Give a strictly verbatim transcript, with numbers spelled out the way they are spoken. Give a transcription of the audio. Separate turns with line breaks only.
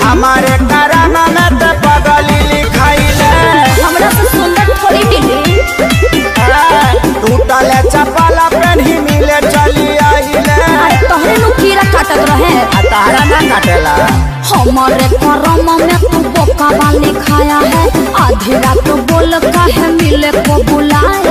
हमारे करम में ते पगली लिखाइले
हमरा से सुंदर थोड़ी मिली
टूटल चप्पल पेन्ही मिले चली आइले
अरे तोहरे नु कीड़ा काटत रहे
आ तारा ना काटेला
हमारे करम में तू बोका वाली खाया है आधी रात बोल काहे मिले को बुलाया